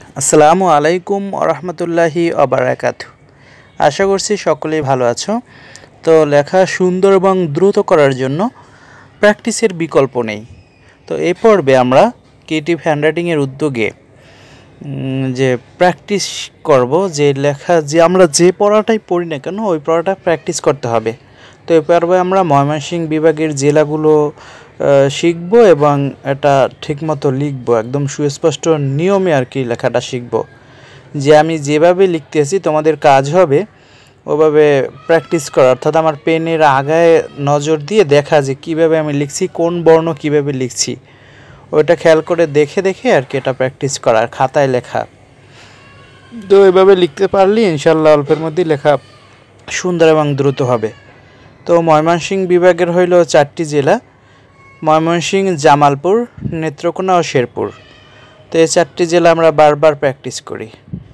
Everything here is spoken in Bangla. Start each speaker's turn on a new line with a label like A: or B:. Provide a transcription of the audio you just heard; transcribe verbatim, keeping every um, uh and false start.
A: আসসালামু আলাইকুম ওয়া রাহমাতুল্লাহি ওয়া বারাকাতুহু। আশা করছি সকলেই ভালো আছো। তো লেখা সুন্দর এবং দ্রুত করার জন্য প্র্যাকটিসের বিকল্প নেই। তো এই পর্বে আমরা ক্রিয়েটিভ হ্যান্ডরাইটিংয়ের উদ্যোগে যে প্র্যাকটিস করব, যে লেখা যে আমরা যে পড়াটাই পড়ি না কেন ওই পড়াটা প্র্যাকটিস করতে হবে। তো এই পর্বে আমরা ময়মনসিংহ বিভাগের জেলাগুলো শিখব এবং এটা ঠিকমতো লিখব, একদম সুস্পষ্ট নিয়মে আর কি লেখাটা শিখব। যে আমি যেভাবে লিখতেছি তোমাদের কাজ হবে ওভাবে প্র্যাকটিস করা, অর্থাৎ আমার পেনের আগায় নজর দিয়ে দেখা যে কীভাবে আমি লিখছি, কোন বর্ণ কীভাবে লিখছি ওইটা খেয়াল করে দেখে দেখে আর কি এটা প্র্যাকটিস করা, আর খাতায় লেখা। তো এভাবে লিখতে পারলে ইনশাল্লাহ অল্পের মধ্যেই লেখা সুন্দর এবং দ্রুত হবে। তো ময়মনসিংহ বিভাগের হইল চারটি জেলা: ময়মনসিংহ, জামালপুর, নেত্রকোনা ও শেরপুর। তো এই চারটি জেলা আমরা বারবার প্র্যাকটিস করি।